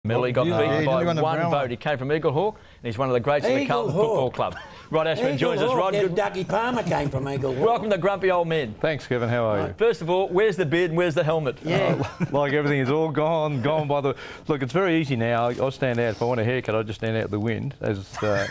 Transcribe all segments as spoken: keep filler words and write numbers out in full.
Medal. He got yeah, beaten yeah, by one vote. He came from Eagle Hawk, and he's one of the greats in the Carlton Football Club. Rod Ashman joins us. Rod, good. Dougie Palmer came from Eagle Hawk. Welcome to Grumpy Old Men. Thanks, Kevin. How are you? First of all, where's the beard and where's the helmet? Yeah. Uh, like everything is all gone, gone by the... Look, it's very easy now. I, I stand out. If I want a haircut, I just stand out the wind. As, uh,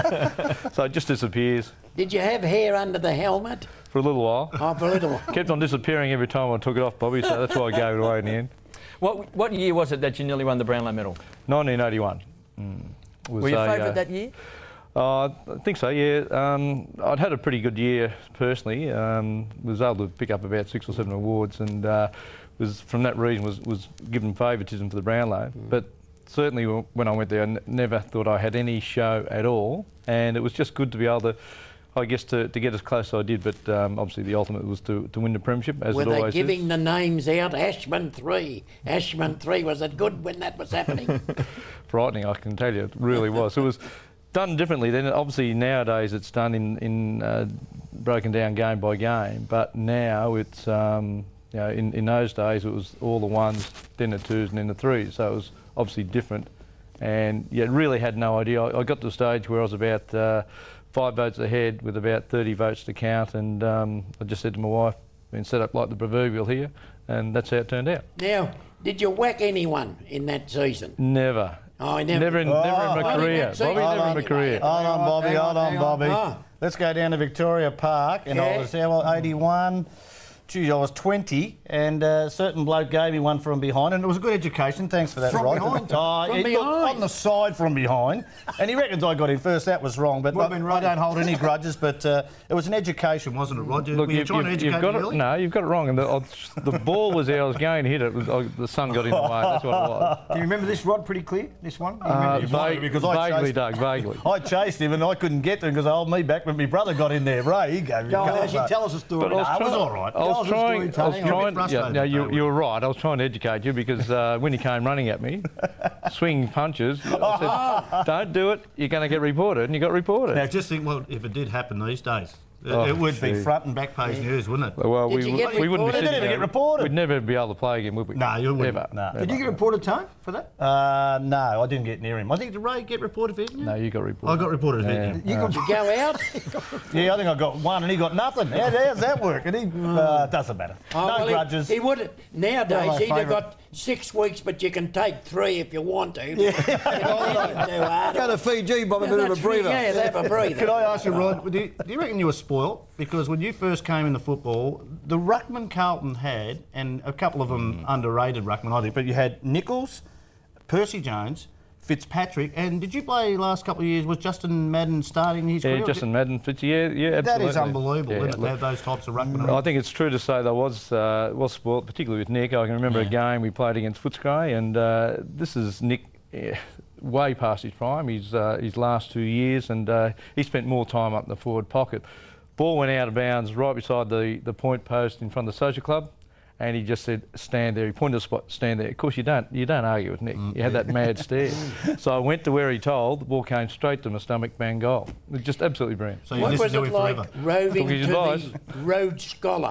as So it just disappears. Did you have hair under the helmet? For a little while. Oh, for a little while. Kept on disappearing every time I took it off, Bobby, so that's why I gave it away in the end. What, what year was it that you nearly won the Brownlow medal? nineteen eighty-one. Mm. Was Were you a, favourite uh, that year? Uh, I think so, yeah. Um, I'd had a pretty good year personally. Um, was able to pick up about six or seven awards, and uh, was from that reason was, was given favouritism for the Brownlow. Mm. But certainly when I went there, I n never thought I had any show at all, and it was just good to be able to, I guess, to, to get as close as I did. But um, obviously the ultimate was to, to win the premiership, as Were it they always giving is. the names out? Ashman three, Ashman three. Was it good when that was happening? Frightening, I can tell you. It really was. It was done differently then. Obviously nowadays it's done in, in uh, broken down game by game, but now it's, um, you know, in, in those days it was all the ones, then the twos and then the threes, so it was obviously different. And yeah, really had no idea. I, I got to the stage where I was about uh, five votes ahead with about thirty votes to count, and um, I just said to my wife, been set up like the proverbial here, and that's how it turned out. Now, did you whack anyone in that season? Never. Oh, I never. Never in, Oh, never in my only career. that season. Bobby, never in my Anyway. career. Hold on, Bobby, Hang on, hold on, hang on. Bobby. Oh. Let's go down to Victoria Park, and I Yeah. was there, well, eighty-one. Geez, I was twenty, and a certain bloke gave me one from behind, and it was a good education. Thanks for that, From Rod. behind? Oh, From it- look, behind? on the side from behind, and he reckons I got in first. That was wrong, but Would have I, been I right. don't hold any grudges. But uh, it was an education, wasn't it, Rod? You- Look, Were you you've, trying to you've- educate you've got me it. early? No, you've got it wrong. And the, I, the ball was there. I was going to hit it. it was, I, the sun got in the way. That's what it was. Do you remember this, Rod, pretty clear? This one? You Uh, remember? you might have, vague, because I vaguely, chased- Doug, vaguely. I chased him, and I couldn't get to him because I held me back when my brother got in there. Ray, he gave me Go a on, couple, actually, but- tell us a story. But I was No, it was trying- all right. I Tell was us a trying. story, I was Tony. You're a bit trying. Yeah, frustrated, no, you, though, you were right. I was trying to educate you because uh, when he came running at me, swinging punches, I said, "Don't do it. You're going to get reported," and you got reported. Now, just think, well, if it did happen these days, it, Oh, it would be gee. front and back page news, wouldn't it? Well, Did we, you get we wouldn't be reported? sitting They didn't there. get reported. We'd never be able to play again, would we? No, you wouldn't. Ever. No. Ever. Did you get reported, Tone, for that? Uh, no, I didn't get near him. I think, did Ray get reported for hitting you? No, you got reported. I got reported for Yeah. hitting you. You got Did you go out? Yeah, I think I got one and he got nothing. How, how's that work? And he, uh, doesn't matter. Oh, no well, he- grudges. He, would nowadays. Well, my he'd have favourite. got six weeks, but you can take three if you want to. Yeah. Go to Fiji, Bob, a bit of a breather. Yeah, have a breather. Could I ask you, Rod, do you, do you reckon you were spoilt? Because when you first came into football, the ruckman Carlton had, and a couple of them underrated ruckman, I think, but you had Nichols, Percy Jones, Fitzpatrick, and did you play last couple of years? Was Justin Madden starting his Yeah, career? Justin Madden. Fitz, yeah, yeah, absolutely. That is unbelievable, Yeah, isn't it, to look, have those types of ruckmen. I think it's true to say that I was uh, was spoilt, particularly with Nick. I can remember a game we played against Footscray, and uh, this is Nick, yeah, way past his prime. He's uh, his last two years, and uh, he spent more time up in the forward pocket. Ball went out of bounds right beside the the point post in front of the social club, and he just said, "Stand there." He pointed to the spot, "Stand there." Of course, you don't you don't argue with Nick. Mm. You had that mad stare. So I went to where he told. The ball came straight to my stomach, bang goal. It was just absolutely brilliant. So you What listened was to it him like forever. roving Took his to advice. the Rhodes Scholar?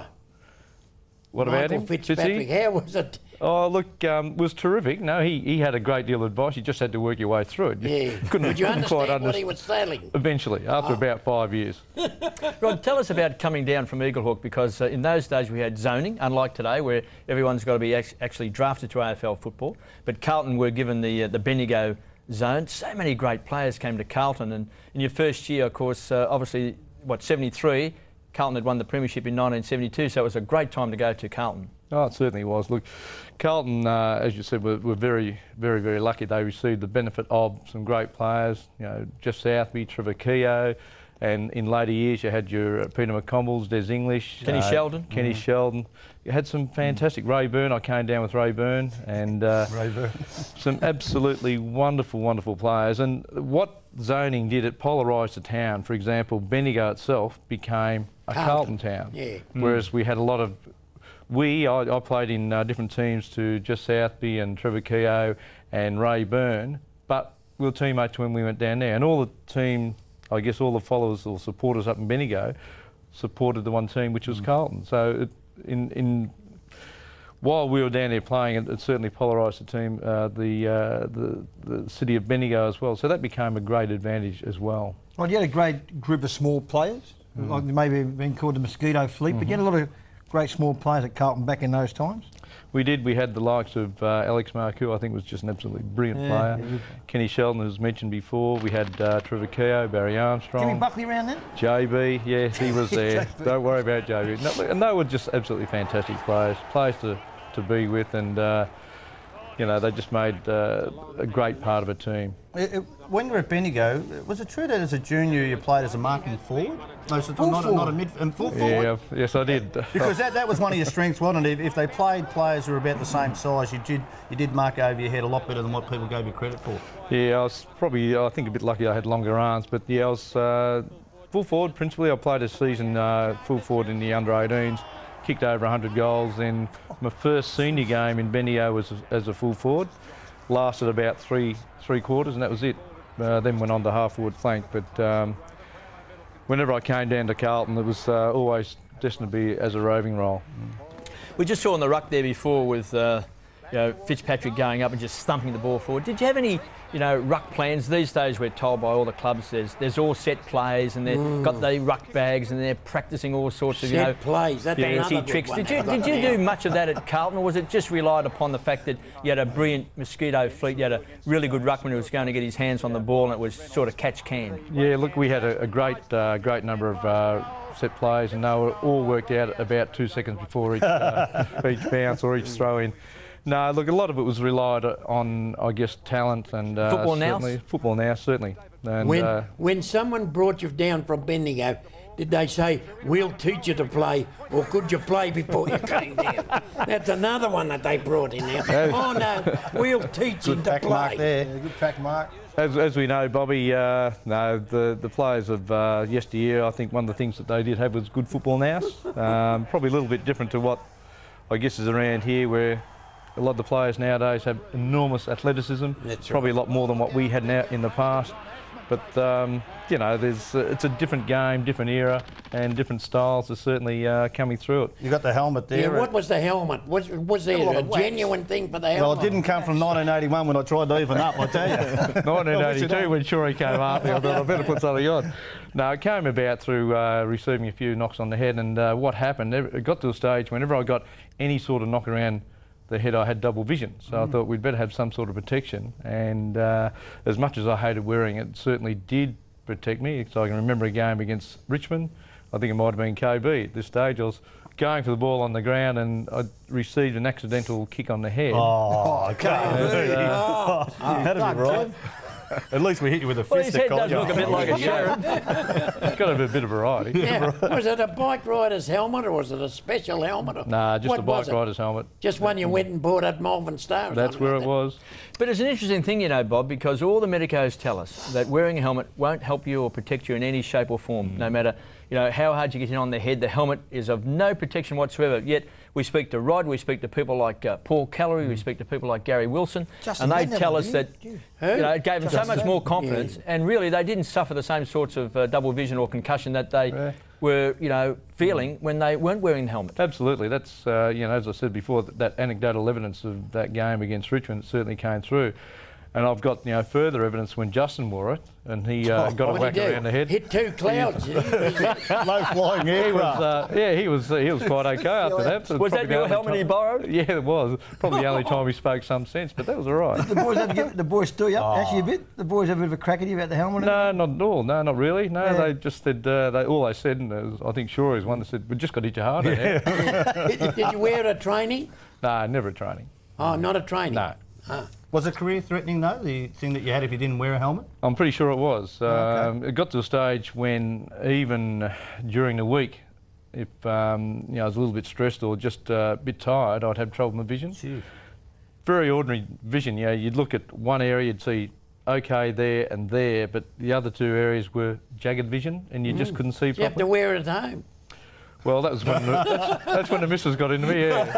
What about Michael him? Fitzpatrick. Fitzy? How was it? Oh, look, um, was terrific. No, he, he had a great deal of advice. You just had to work your way through it. You Yeah. couldn't, Could you couldn't quite understand what he understand. was selling? Eventually, after about five years. Rod, tell us about coming down from Eagle Hawk, because uh, in those days we had zoning, unlike today where everyone's got to be act actually drafted to A F L football. But Carlton were given the uh, the Bendigo zone. So many great players came to Carlton, and in your first year, of course, uh, obviously, what, seventy-three, Carlton had won the premiership in nineteen seventy-two, so it was a great time to go to Carlton. Oh, it certainly was. Look, Carlton, uh, as you said, were, were very, very, very lucky. They received the benefit of some great players, you know, Jeff Southby, Trevor Keogh, and in later years you had your uh, Peter McCombels, Des English, Kenny uh, Sheldon. Kenny Mm. Sheldon. You had some fantastic Ray Byrne. I came down with Ray Byrne, and uh, Ray Byrne. some absolutely wonderful, wonderful players. And what zoning did, it polarised the town. For example, Bendigo itself became a Carlton. Carlton town, Yeah. whereas we had a lot of. We, I, I played in uh, different teams to Jeff Southby and Trevor Keogh and Ray Byrne, but we were teammates when we went down there. And all the team, I guess all the followers or supporters up in Bendigo supported the one team, which was mm. Carlton. So it, in, in while we were down there playing, it, it certainly polarised the team, uh, the, uh, the the city of Bendigo as well. So that became a great advantage as well. Well, you had a great group of small players, mm. like maybe been called the Mosquito Fleet, mm-hmm. but you had a lot of great small players at Carlton back in those times. We did. We had the likes of uh, Alex Marcoux, I think was just an absolutely brilliant yeah, player. Yeah. Kenny Sheldon, as mentioned before. We had uh, Trevor Keogh, Barry Armstrong. Jimmy Buckley around then? J B, yeah, he was there. Don't worry about J B. No, and they were just absolutely fantastic players, players to, to be with, and uh, you know, they just made uh, a great part of a team. It, it, when you were at Bendigo, was it true that as a junior you played as a marking forward? Most of the time, not, not a mid and full forward? Yeah, yes I did. Because that, that was one of your strengths, wasn't it? If, if they played players who were about the same size, you did you did mark over your head a lot better than what people gave you credit for. Yeah, I was probably, I think, a bit lucky I had longer arms, but yeah, I was uh, full forward principally. I played a season uh, full forward in the under eighteens. Kicked over one hundred goals. Then my first senior game in Bendigo was as a full forward. Lasted about three three quarters, and that was it. Uh, then went on to half forward flank. But um, whenever I came down to Carlton, it was uh, always destined to be as a roving role. We just saw on the ruck there before with uh, you know, Fitzpatrick going up and just stumping the ball forward. Did you have any, you know, ruck plans? These days we're told by all the clubs there's there's all set plays and they've mm. got the ruck bags and they're practising all sorts of, set you know, plays. That's fancy tricks. Did you did you do much of that at Carlton, or was it just relied upon the fact that you had a brilliant Mosquito Fleet, you had a really good ruckman who was going to get his hands on the ball and it was sort of catch can? Yeah, look, we had a, a great uh, great number of uh, set plays, and they were all worked out about two seconds before each uh, each bounce or each throw in. No, look, a lot of it was relied on, I guess, talent and uh, football now. Football now, certainly. And, when uh, when someone brought you down from Bendigo, did they say, "We'll teach you to play," or could you play before you came down? That's another one that they brought in now. Oh no, we'll teach you to play. Mark there. Yeah, good pack mark. As, as we know, Bobby, uh, no, the, the players of uh, yesteryear, I think one of the things that they did have was good football now. Um, probably a little bit different to what I guess is around here, where a lot of the players nowadays have enormous athleticism. That's probably right. a lot more than what we had now in the past. But um, you know, there's uh, it's a different game, different era, and different styles are certainly uh, coming through it. You got the helmet there. Yeah, what was the helmet? Was, was there a, a genuine thing for the helmet? Well, it didn't come from nineteen eighty-one when I tried to even up, I tell you. nineteen eighty-two when Shorey came after me, I thought I better put something on. No, it came about through uh, receiving a few knocks on the head, and uh, what happened, it got to a stage whenever I got any sort of knock around the head, I had double vision, so mm. I thought we'd better have some sort of protection, and uh, as much as I hated wearing it, it certainly did protect me. So I can remember a game against Richmond, I think it might have been K B. At this stage I was going for the ball on the ground and I received an accidental kick on the head. Oh, K B! Oh, oh, that'd be right. At least we hit you with a fist. Well, his head does look a bit like a Sharon. It's got a bit of variety. Yeah. Was it a bike rider's helmet or was it a special helmet? Nah, just what a bike rider's helmet. Just one you went and bought at Malvern Star? That's where like it that. was. But it's an interesting thing, you know, Bob, because all the medicos tell us that wearing a helmet won't help you or protect you in any shape or form, mm. no matter, you know, how hard you get in on the head. The helmet is of no protection whatsoever. Yet we speak to Rod, we speak to people like uh, Paul Callery, mm. we speak to people like Gary Wilson, Justin, and they tell us that you know, it gave them Justin. so much more confidence, yeah. and really they didn't suffer the same sorts of uh, double vision or concussion that they yeah. were, you know, feeling when they weren't wearing the helmet. Absolutely. That's, uh, you know, as I said before, that, that anecdotal evidence of that game against Richmond certainly came through. And I've got, you know, further evidence when Justin wore it and he uh, oh, got a whack around the head. Hit two clouds. Low flying aircraft. Uh, yeah, he was uh, he was quite okay after that. So was that your helmet time. he borrowed? Yeah, it was. Probably the only time he spoke some sense, but that was all right. Did the boys have to give the boys stir you up oh. actually a bit? The boys have a bit of a crack at you about the helmet? No, not at all. No, not really. No, yeah. they just said, uh, they, all they said, and was, I think Shorey's one that said, we just got to hit you harder. Yeah. did, did you wear it at training? No, never at training. Oh, not at training? No. Ah. Was it career threatening though, the thing that you had if you didn't wear a helmet? I'm pretty sure it was. Oh, okay. um, it got to a stage when even during the week, if um, you know, I was a little bit stressed or just uh, a bit tired, I'd have trouble with my vision. Jeez. Very ordinary vision, you know, you'd look at one area, you'd see okay there and there, but the other two areas were jagged vision and you mm. just couldn't see properly. You have to wear it at home. Well, that was when the, that's, that's when the missus got into me, yeah.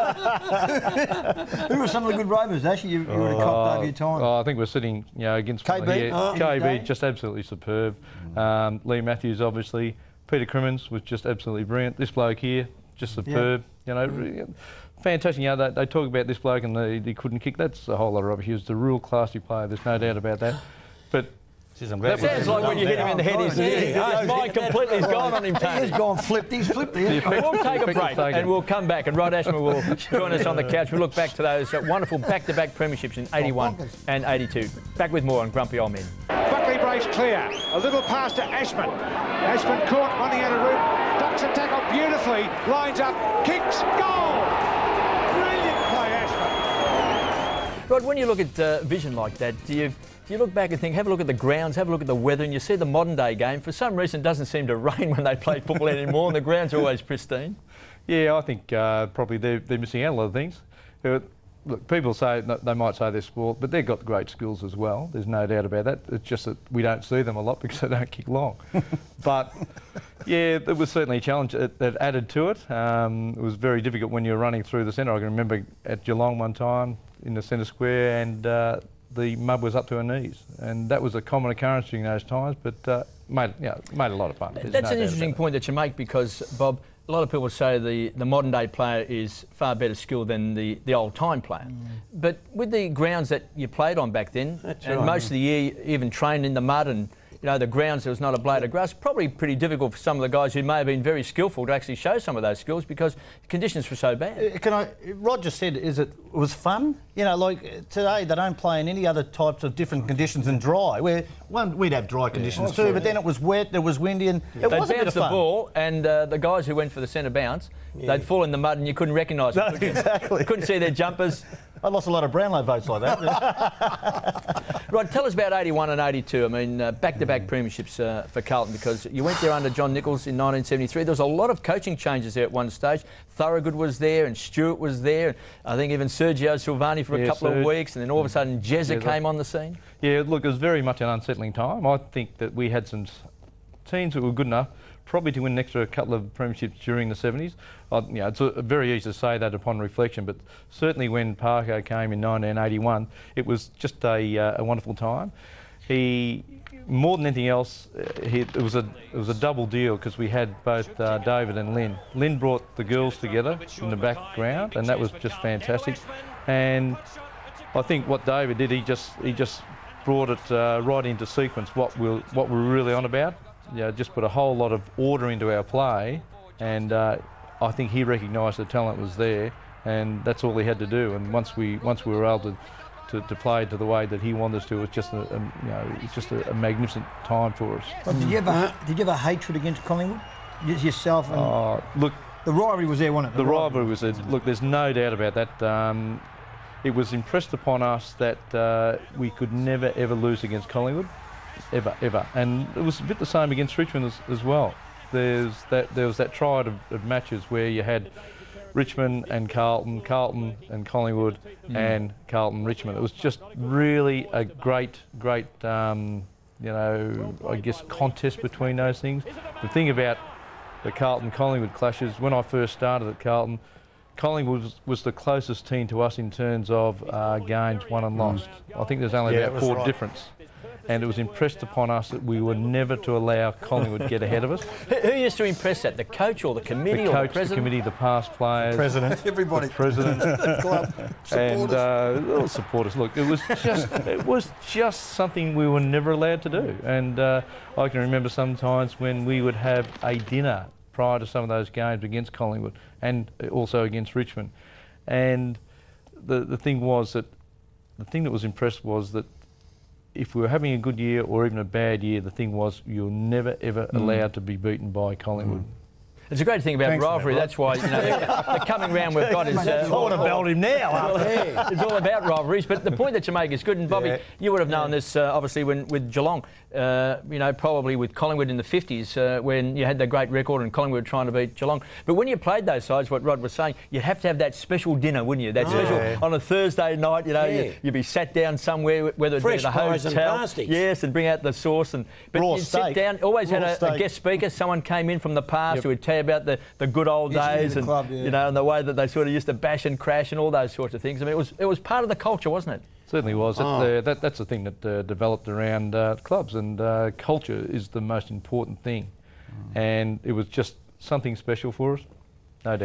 Who were some of the good rovers, actually, you, you would have copped over your time? Oh, I think we're sitting, you know, against K B, here. oh, K B, just absolutely superb. Mm. Um, Lee Matthews, obviously. Peter Crimmins was just absolutely brilliant. This bloke here, just superb. Yeah. You know, mm. fantastic. You know, they, they talk about this bloke and the, he couldn't kick. That's a whole lot of rubbish. He was a real classy player. There's no doubt about that. But that sounds like when you hit him in the head, his, his mind completely has gone on him, Tony. He's gone flipped, he's flipped. He's We'll take a break and we'll come back, and Rod Ashman will join us on the couch. We'll look back to those uh, wonderful back-to-back premierships in eighty-one and eighty-two. Back with more on Grumpy Old Men. Buckley brace clear. A little pass to Ashman. Ashman caught, running out of route. Ducks and tackle beautifully. Lines up, kicks, goal! Brilliant play, Ashman. Rod, when you look at uh, vision like that, do you... You look back and think, have a look at the grounds, have a look at the weather, and you see the modern day game. For some reason, it doesn't seem to rain when they play football anymore, and the grounds are always pristine. Yeah, I think uh, probably they're, they're missing out a lot of things. Uh, look, people say, they might say they're sport, but they've got great skills as well. There's no doubt about that. It's just that we don't see them a lot because they don't kick long. But yeah, it was certainly a challenge that, that added to it. Um, it was very difficult when you were running through the centre. I can remember at Geelong one time in the centre square, and uh, the mud was up to her knees, and that was a common occurrence during those times, but uh, made, you know, made a lot of fun. There's That's no an interesting point that you make, because, Bob, a lot of people say the, the modern day player is far better skilled than the, the old time player. Mm. But with the grounds that you played on back then, That's and right. most of the year even trained in the mud, and you know, the grounds, there was not a blade of grass, probably pretty difficult for some of the guys who may have been very skillful to actually show some of those skills because the conditions were so bad. Can I, Rod just said, is it, it was fun? You know, like today they don't play in any other types of different conditions than dry. Where one, we'd have dry conditions yeah. too, but then it was wet, it was windy, and yeah. it they'd was a bit of the fun. ball, and uh, the guys who went for the centre bounce, yeah. they'd fall in the mud and you couldn't recognise them. No, exactly. Couldn't see their jumpers. I lost a lot of Brownlow votes like that. Rod, tell us about eighty-one and eighty-two. I mean, uh, back-to-back premierships uh, for Carlton, because you went there under John Nichols in nineteen seventy-three. There was a lot of coaching changes there at one stage. Thorogood was there and Stewart was there. I think even Sergio Silvani for a yeah, couple Serge. of weeks, and then all of a sudden Jezza came on the scene. Yeah, look, it was very much an unsettling time. I think that we had some teams that were good enough probably to win an extra couple of premierships during the seventies. Uh, you know, it's a, very easy to say that upon reflection, but certainly when Parker came in nineteen eighty-one, it was just a, uh, a wonderful time. He, more than anything else, uh, he, it was a it was a double deal because we had both uh, David and Lynn. Lynn brought the girls together in the background, and that was just fantastic. And I think what David did, he just he just brought it uh, right into sequence. What we're what we're really on about. You know, just put a whole lot of order into our play, and uh, I think he recognised the talent was there, and that's all he had to do. And once we once we were able to to, to play to the way that he wanted us to, it was just a, a you know it's just a, a magnificent time for us. Well, did you ever did you ever hatred against Collingwood yourself? And uh, look, the rivalry was there, wasn't it? The, the rivalry was there. Look, there's no doubt about that. Um, it was impressed upon us that uh, we could never ever lose against Collingwood. Ever, ever, and it was a bit the same against Richmond as, as well. There's that there was that triad of, of matches where you had Richmond and Carlton, Carlton and Collingwood, mm. and Carlton Richmond. It was just really a great, great, um, you know, I guess contest between those things. The thing about the Carlton Collingwood clashes, when I first started at Carlton, Collingwood was, was the closest team to us in terms of uh, games won and lost. Mm. I think there's only yeah, about four right. difference. And it was impressed upon us that we were never to allow Collingwood to get ahead of us. Who, who used to impress that? The coach or the committee the or coach, the president? The committee, the past players. The president. Everybody. The president. Club. And uh, all supporters. Look, it was just it was just something we were never allowed to do. And uh, I can remember sometimes when we would have a dinner prior to some of those games against Collingwood and also against Richmond. And the, the thing was that, the thing that was impressed was that if we were having a good year or even a bad year, the thing was you're never ever mm. allowed to be beaten by Collingwood. Mm. It's a great thing about Thanks rivalry. that, that's why you know the, the coming round we've got is. Uh, I want to belt him now. It's all about rivalries. But the point that you make is good. And Bobby, yeah. you would have known this uh, obviously when with Geelong. Uh, you know, probably with Collingwood in the fifties uh, when you had the great record and Collingwood trying to beat Geelong. But when you played those sides, what Rod was saying, you'd have to have that special dinner, wouldn't you? That oh. special yeah. on a Thursday night. You know, Yeah. you, you'd be sat down somewhere, whether it Fresh be at a pies hotel, and pasties. yes, and bring out the sauce and. But Raw you'd steak. sit down. Always Raw had a, a steak. guest speaker. Someone came in from the past Yep. who would tell you about the, the good old Used to be days the and club, yeah. you know, and the way that they sort of used to bash and crash and all those sorts of things. I mean, it was it was part of the culture, wasn't it? Certainly was. Oh. That, uh, that, that's the thing that uh, developed around uh, clubs, and uh, culture is the most important thing. Mm. And it was just something special for us, no doubt.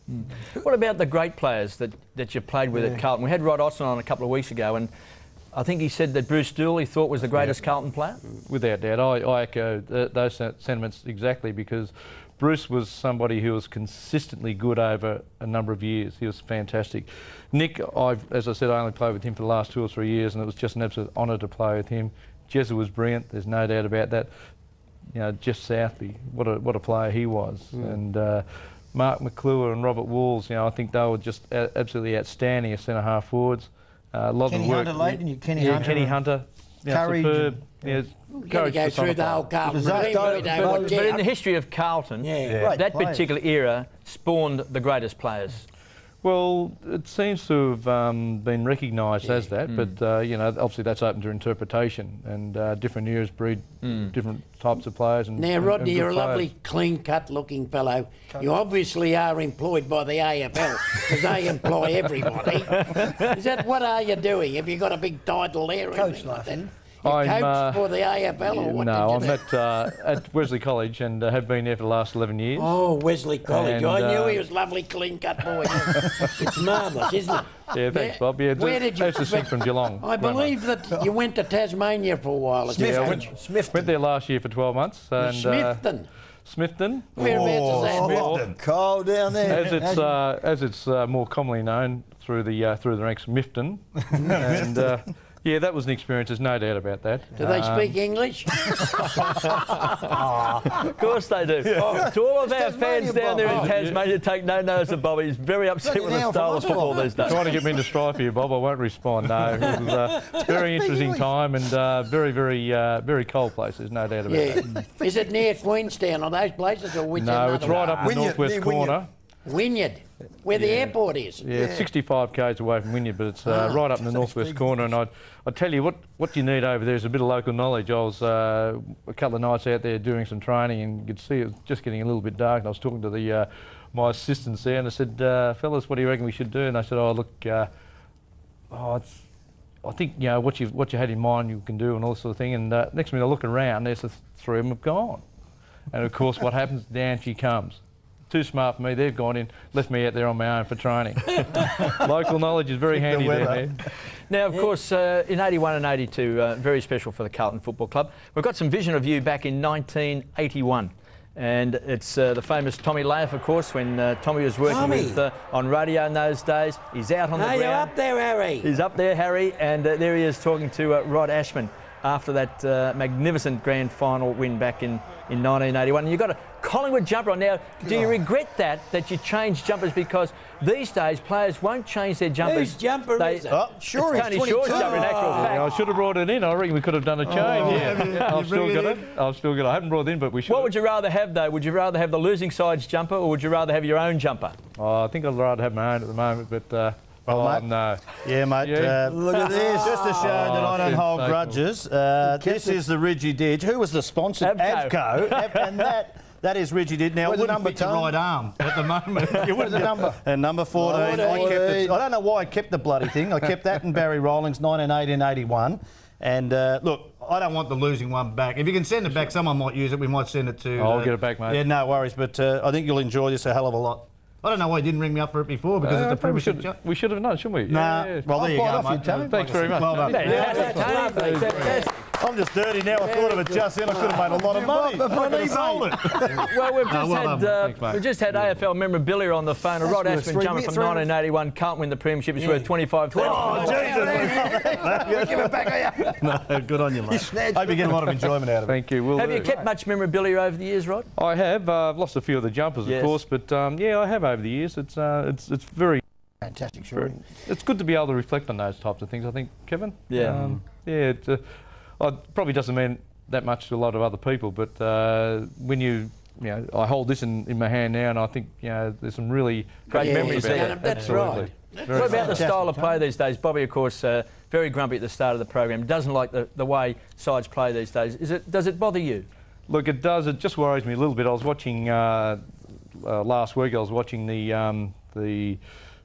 Mm. What about the great players that, that you played with yeah. at Carlton? We had Rod Osman on a couple of weeks ago, and I think he said that Bruce Dooley he thought was the greatest yeah. Carlton player. Without doubt, I, I echo th those sentiments exactly, because Bruce was somebody who was consistently good over a number of years. He was fantastic. Nick, I've, as I said, I only played with him for the last two or three years, and it was just an absolute honour to play with him. Jezza was brilliant. There's no doubt about that. You know, Jeff Southby, what a what a player he was, mm. and uh, Mark McClure and Robert Walls. You know, I think they were just a absolutely outstanding as centre half forwards. Uh, a lot Kenny of work. Hunter, Leighton, you Kenny yeah, Hunter, Kenny Hunter, courage. superb. Yeah, We're going to go through the whole Carlton. But, but in the history of Carlton, yeah. Yeah. that players. particular era spawned the greatest players. Well, it seems to have um, been recognised yeah. as that, mm. but uh, you know, obviously that's open to interpretation, and uh, different eras breed mm. different types of players. And, now, Rodney, and you're a players. lovely, clean-cut-looking fellow. You obviously are employed by the A F L because they employ everybody. Is that what are you doing? Have you got a big title there? Coach like that. You I'm, coached uh, for the A F L or what? No, did you I'm at, uh, at Wesley College and uh, have been there for the last eleven years. Oh, Wesley College. And, I knew uh, he was lovely, clean-cut boy. It's marvellous, isn't it? Yeah, thanks, Bob. Yeah, Where did you... That's the thing from Geelong. I believe that you went to Tasmania for a while. Smithton. Yeah, I went, Smithton. went there last year for twelve months. And, Smithton. Uh, Smithton. Whereabouts oh, is that? Smithton. Cold down there. As it's uh, as it's uh, more commonly known through the uh, through the ranks, Mifton. and uh, yeah, that was an experience. There's no doubt about that. Do they um, speak English? Of course they do. Oh, to all of our fans down there in Tasmania, take no notice of Bobby. He's very upset with the style of football these days. Trying to get me into strife here, Bob. I won't respond. No, it was a very interesting time and uh, very, very, uh, very cold place. There's no doubt about yeah. that. Is it near Queenstown or those places, or which? No, it's right up in the northwest corner. Wynyard, where the yeah. airport is. Yeah, yeah, it's sixty-five k's away from Wynyard, but it's uh, oh, right up in the northwest corner. And I'd, I'd tell you, what, what you need over there is a bit of local knowledge. I was uh, a couple of nights out there doing some training, and you could see it was just getting a little bit dark. And I was talking to the uh, my assistants there, and I said, uh, fellas, what do you reckon we should do? And they said, oh, look, uh, oh, it's, I think, you know, what you what you had in mind you can do and all this sort of thing. And uh, next minute I look around, there's the three of them have gone. And of course, what happens? Down she comes. Too smart for me. They've gone in, left me out there on my own for training. Local knowledge is very handy down there. Now, of course, uh, in eighty-one and eighty-two, uh, very special for the Carlton Football Club. We've got some vision of you back in nineteen eighty-one. And it's uh, the famous Tommy Lath, of course, when uh, Tommy was working Tommy. with uh, on radio in those days. He's out on the hey, ground. You're up there, Harry. He's up there, Harry, and uh, there he is talking to uh, Rod Ashman after that uh, magnificent grand final win back in, in nineteen eighty-one. And you've got a Collingwood jumper on. Now, do you regret that, that you changed jumpers? Because these days, players won't change their jumpers. Whose jumper they, is it? Oh, sure, it's Tony Shaw's jumper, in actual Oh, fact. yeah, I should have brought it in. I reckon we could have done a change. Oh, yeah, yeah. I've still got it. I've still got it. I haven't brought it in, but we should. What would you rather have, though? Would you rather have the losing side's jumper, or would you rather have your own jumper? Oh, I think I'd rather have my own at the moment, but. Uh, Well, oh, mate. no. Yeah, mate. Yeah. Uh, Look at this. Just to show Oh, that I don't it's hold so grudges, uh, this is the Ridgy Didge. Who was the sponsor? Avco. Avco. Av- and that that is Ridgy Didge. Now, Where's it the wouldn't number, fit your Tom? right arm at the moment. You What's the number? And number fourteen. I fourteen. kept it. I don't know why I kept the bloody thing. I kept that in Barry Rawlings, nineteen eighty and eighty-one. And uh, look, I don't want the losing one back. If you can send it back, someone might use it. We might send it to. I'll uh, get it back, mate. Yeah, no worries. But uh, I think you'll enjoy this a hell of a lot. I don't know why you didn't ring me up for it before, because Uh, it's a probably premiership. should, we should have done, shouldn't we? Nah, Yeah, yeah. well, there you I'll go, bite off mate. you, Tony. Thanks very much. Well done. Yeah, that's lovely. Fantastic. I'm just dirty now. I thought of it just then. I could have made a lot of money. I could have sold it. Well, we've just well had done, uh, Thanks, mate. we've just had A F L memorabilia on the phone. A Rod worth Ashman three jumper mi- from three- nineteen eighty-one. Can't win the premiership. It's worth twenty-five thousand. Oh, Jesus. Give it back, are you? No, good on you, mate. snatched Hope you get a lot of enjoyment out of it. Thank you. Will Have do. you kept much memorabilia over the years, Rod? I have. Uh, I've lost a few of the jumpers, Yes. of course, but um, yeah, I have over the years. It's uh, it's it's very, Fantastic, very. sure. It's good to be able to reflect on those types of things. I think, Kevin. Yeah. Um, yeah. It uh, uh, probably doesn't mean that much to a lot of other people, but uh, when you. You know, I hold this in, in my hand now, and I think you know there's some really great Yeah, memories yeah, there. yeah, that's Absolutely. right. Very What about the Fantastic, style of play Tony. these days? Bobby, of course, uh, very grumpy at the start of the program. Doesn't like the, the way sides play these days. Is it? Does it bother you? Look, it does. It just worries me a little bit. I was watching uh, uh, last week. I was watching the um, the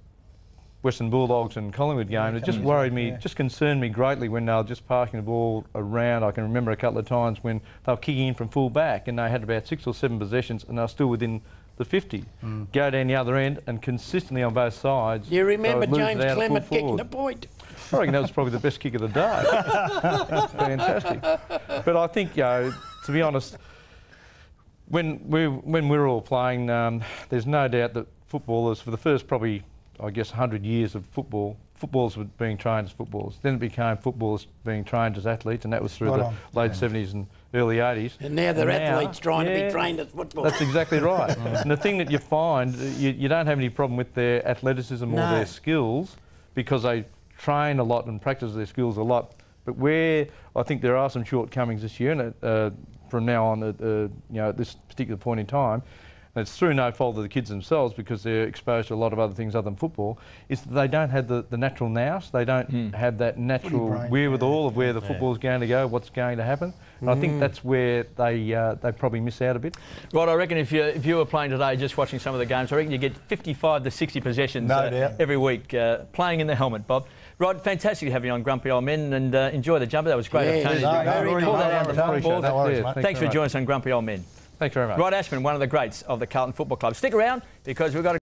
Western Bulldogs and Collingwood game. It just worried me, yeah. just concerned me greatly when they were just passing the ball around. I can remember a couple of times when they were kicking in from full back and they had about six or seven possessions and they were still within the fifty, mm. go down the other end, and consistently on both sides. Do you remember James out Clement kicking the point? I reckon that was probably the best kick of the day. Fantastic. But I think, you know, to be honest, when we when we were all playing, um, there's no doubt that footballers, for the first probably, I guess, one hundred years of football, footballers were being trained as footballers. Then it became footballers being trained as athletes, and that was through right the on. late yeah. seventies and early eighties. And now they're and athletes now, trying yeah, to be trained as football. That's exactly right. And the thing that you find, you, you don't have any problem with their athleticism no. or their skills, because they train a lot and practice their skills a lot. But where I think there are some shortcomings this year, and uh, from now on, uh, you know, at this particular point in time, and it's through no fault of the kids themselves, because they're exposed to a lot of other things other than football, is that they don't have the, the natural nous. They don't mm. have that natural wherewithal of where the football's yeah. going to go, what's going to happen. And mm. I think that's where they uh, they probably miss out a bit. Right, I reckon if you if you were playing today, just watching some of the games, I reckon you get fifty-five to sixty possessions no uh, every week uh, playing in the helmet, Bob. Right, fantastic to have you on Grumpy Old Men, and uh, enjoy the jumper. That was great. Yeah, Tony, no, no, no, pull that out of the football. No worries, mate. Thanks for joining us on Grumpy Old Men. Thanks very much. Right, Ashman, one of the greats of the Carlton Football Club. Stick around, because we've got to